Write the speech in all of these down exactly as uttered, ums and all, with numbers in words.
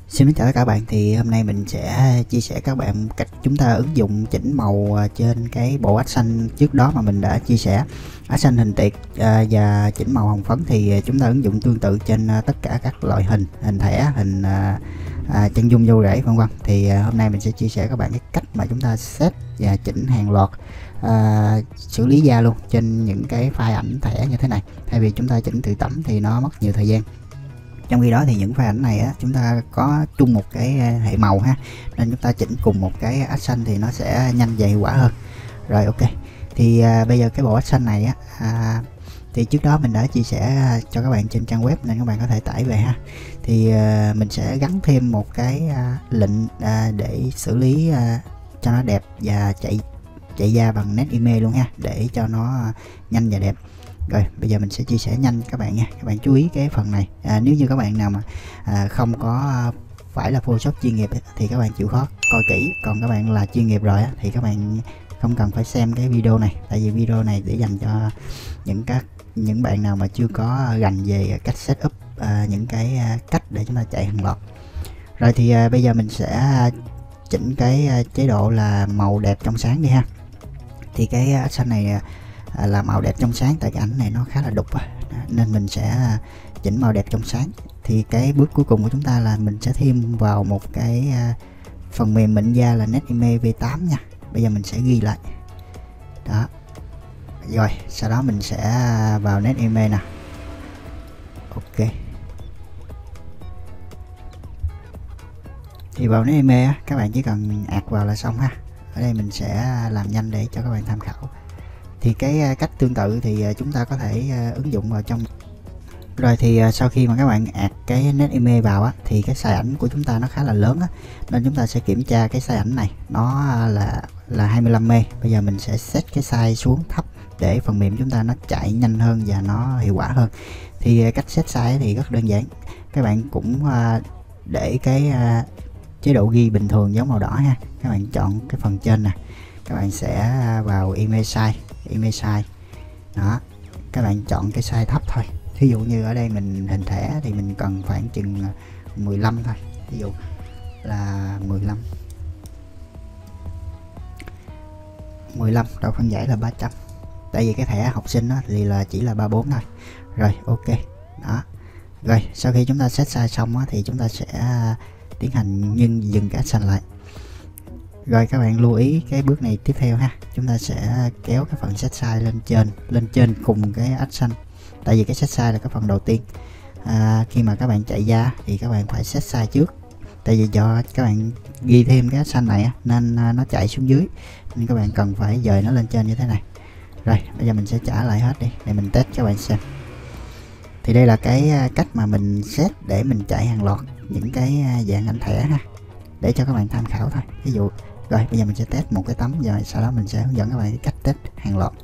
Xin chào tất cả các bạn, thì hôm nay mình sẽ chia sẻ các bạn cách chúng ta ứng dụng chỉnh màu trên cái bộ accent trước đó mà mình đã chia sẻ. Accent hình tiệt và chỉnh màu hồng phấn thì chúng ta ứng dụng tương tự trên tất cả các loại hình, hình thẻ, hình à, chân dung vô rễ vân vân. Thì hôm nay mình sẽ chia sẻ các bạn cái cách mà chúng ta set và chỉnh hàng loạt à, xử lý da luôn trên những cái file ảnh thẻ như thế này, thay vì chúng ta chỉnh tự tẩm thì nó mất nhiều thời gian. Trong khi đó thì những file ảnh này á, chúng ta có chung một cái hệ màu ha, nên chúng ta chỉnh cùng một cái accent thì nó sẽ nhanh và hiệu quả hơn. Rồi ok, thì à, bây giờ cái bộ accent này á à, thì trước đó mình đã chia sẻ cho các bạn trên trang web nên các bạn có thể tải về ha. Thì à, mình sẽ gắn thêm một cái à, lệnh à, để xử lý à, cho nó đẹp và chạy chạy da bằng nét image luôn ha, để cho nó nhanh và đẹp. Rồi bây giờ mình sẽ chia sẻ nhanh các bạn nha. Các bạn chú ý cái phần này, à, nếu như các bạn nào mà à, không có phải là Photoshop chuyên nghiệp ấy, thì các bạn chịu khó coi kỹ, còn các bạn là chuyên nghiệp rồi á, thì các bạn không cần phải xem cái video này, tại vì video này để dành cho những các những bạn nào mà chưa có rành về cách setup à, những cái à, cách để chúng ta chạy hàng loạt. Rồi thì à, bây giờ mình sẽ chỉnh cái à, chế độ là màu đẹp trong sáng đi ha. Thì cái accent này à, là màu đẹp trong sáng, tại cái ảnh này nó khá là đục nên mình sẽ chỉnh màu đẹp trong sáng. Thì cái bước cuối cùng của chúng ta là mình sẽ thêm vào một cái à, phần mềm mịn da là Netimage V tám nha. Bây giờ mình sẽ ghi lại đó. Rồi sau đó mình sẽ vào Netimage nè. Ok, thì vào Netimage các bạn chỉ cần ạt vào là xong ha. Ở đây mình sẽ làm nhanh để cho các bạn tham khảo. Thì cái cách tương tự thì chúng ta có thể ứng dụng vào trong. Rồi thì sau khi mà các bạn ạt cái Netimage vào á, thì cái size ảnh của chúng ta nó khá là lớn á, nên chúng ta sẽ kiểm tra cái size ảnh này nó là là hai mươi lăm mê. Bây giờ mình sẽ set cái size xuống thấp để phần mềm chúng ta nó chạy nhanh hơn và nó hiệu quả hơn. Thì cách set size thì rất đơn giản, các bạn cũng để cái chế độ ghi bình thường giống màu đỏ ha. Các bạn chọn cái phần trên nè, các bạn sẽ vào image size, image size đó, các bạn chọn cái size thấp thôi. Thí dụ như ở đây mình hình thẻ thì mình cần khoảng chừng mười lăm thôi, ví dụ là mười lăm mười lăm độ phân giải là ba trăm, tại vì cái thẻ học sinh đó thì là chỉ là ba mươi bốn thôi. Rồi ok đó. Rồi sau khi chúng ta set size xong á, thì chúng ta sẽ tiến hành nhưng dừng cái accent lại. Rồi các bạn lưu ý cái bước này tiếp theo ha, chúng ta sẽ kéo cái phần set size lên trên lên trên cùng cái accent, tại vì cái set size là cái phần đầu tiên. À, khi mà các bạn chạy da thì các bạn phải set size trước, tại vì do các bạn ghi thêm cái accent này nên nó chạy xuống dưới, nên các bạn cần phải dời nó lên trên như thế này. Rồi bây giờ mình sẽ trả lại hết đi để mình test cho các bạn xem. Thì đây là cái cách mà mình set để mình chạy hàng loạt những cái dạng ảnh thẻ ha, để cho các bạn tham khảo thôi. Ví dụ rồi bây giờ mình sẽ test một cái tấm, rồi sau đó mình sẽ hướng dẫn các bạn cách test hàng loạt.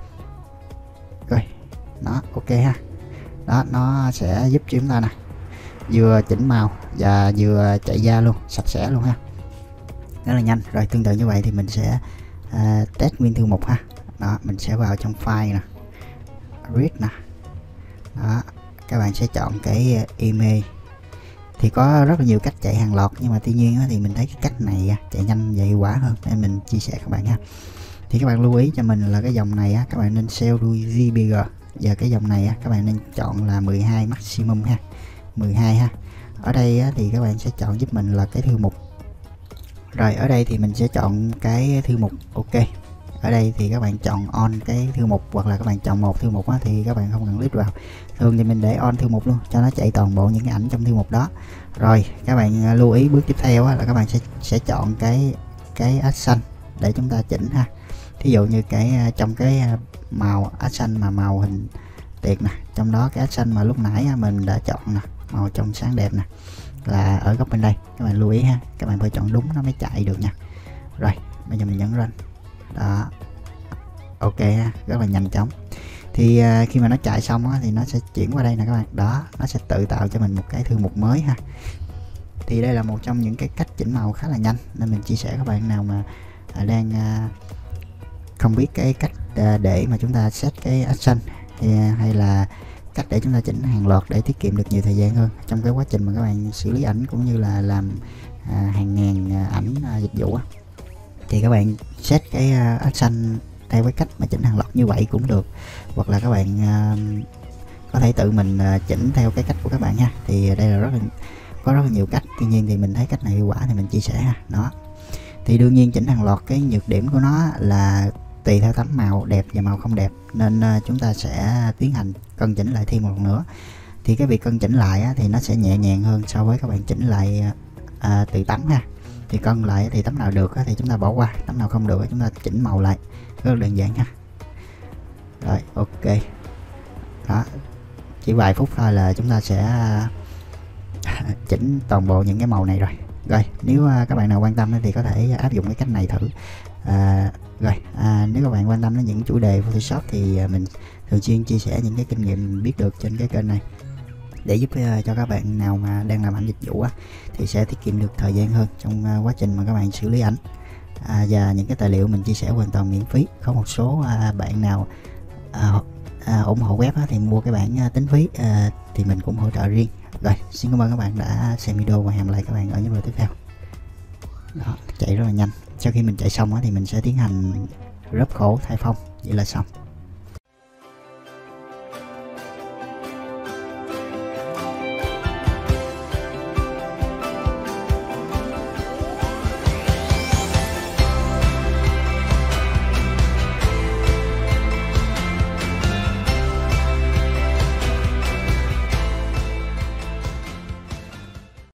Rồi đó ok ha, đó nó sẽ giúp chúng ta nè vừa chỉnh màu và vừa chạy da luôn, sạch sẽ luôn ha, rất là nhanh. Rồi tương tự như vậy thì mình sẽ uh, test nguyên thư mục ha. Đó mình sẽ vào trong file nè, read nè, đó các bạn sẽ chọn cái image. Thì có rất là nhiều cách chạy hàng loạt, nhưng mà tuy nhiên thì mình thấy cái cách này chạy nhanh và hiệu quả hơn nên mình chia sẻ các bạn ha. Thì các bạn lưu ý cho mình là cái dòng này các bạn nên sell đuôi giê pê giê, và cái dòng này các bạn nên chọn là mười hai maximum ha, mười hai ha. Ở đây thì các bạn sẽ chọn giúp mình là cái thư mục. Rồi ở đây thì mình sẽ chọn cái thư mục ok. Ở đây thì các bạn chọn on cái thư mục, hoặc là các bạn chọn một thư mục á, thì các bạn không cần click vào. Thường thì mình để on thư mục luôn cho nó chạy toàn bộ những cái ảnh trong thư mục đó. Rồi các bạn lưu ý bước tiếp theo á, là các bạn sẽ sẽ chọn cái cái accent để chúng ta chỉnh ha. Thí dụ như cái trong cái màu accent mà màu hình tiệt nè, trong đó cái accent mà lúc nãy mình đã chọn nè, màu trong sáng đẹp nè, là ở góc bên đây. Các bạn lưu ý ha, các bạn phải chọn đúng nó mới chạy được nha. Rồi bây giờ mình nhấn run đó, ok ha, rất là nhanh chóng. Thì uh, khi mà nó chạy xong á, thì nó sẽ chuyển qua đây nè các bạn, đó nó sẽ tự tạo cho mình một cái thư mục mới ha. Thì đây là một trong những cái cách chỉnh màu khá là nhanh, nên mình chia sẻ các bạn nào mà uh, đang uh, không biết cái cách uh, để mà chúng ta set cái accent hay, hay là cách để chúng ta chỉnh hàng loạt để tiết kiệm được nhiều thời gian hơn trong cái quá trình mà các bạn xử lý ảnh cũng như là làm à, hàng ngàn ảnh à, dịch vụ á. Thì các bạn set cái uh, action theo cái cách mà chỉnh hàng loạt như vậy cũng được, hoặc là các bạn uh, có thể tự mình uh, chỉnh theo cái cách của các bạn nha. Thì đây là rất là có rất là nhiều cách, tuy nhiên thì mình thấy cách này hiệu quả thì mình chia sẻ ha. Đó thì đương nhiên chỉnh hàng loạt cái nhược điểm của nó là tùy theo tấm màu đẹp và màu không đẹp, nên uh, chúng ta sẽ tiến hành cân chỉnh lại thêm một lần nữa. Thì cái việc cân chỉnh lại á, thì nó sẽ nhẹ nhàng hơn so với các bạn chỉnh lại uh, từ tấm ha. Thì cân lại thì tấm nào được thì chúng ta bỏ qua, tấm nào không được chúng ta chỉnh màu lại, rất là đơn giản ha. Rồi ok, đó chỉ vài phút thôi là chúng ta sẽ chỉnh toàn bộ những cái màu này rồi. Rồi nếu các bạn nào quan tâm thì có thể áp dụng cái cách này thử. à, rồi à, nếu các bạn quan tâm đến những chủ đề Photoshop thì mình thường xuyên chia sẻ những cái kinh nghiệm biết được trên cái kênh này để giúp uh, cho các bạn nào mà đang làm ảnh dịch vụ á, thì sẽ tiết kiệm được thời gian hơn trong uh, quá trình mà các bạn xử lý ảnh. À, và những cái tài liệu mình chia sẻ hoàn toàn miễn phí. Có một số uh, bạn nào uh, uh, ủng hộ web á, thì mua cái bản uh, tính phí uh, thì mình cũng hỗ trợ riêng. Rồi xin cảm ơn các bạn đã xem video và hẹn gặp lại các bạn ở những video tiếp theo. Đó, chạy rất là nhanh. Sau khi mình chạy xong á, thì mình sẽ tiến hành rớp khổ thay phong, vậy là xong.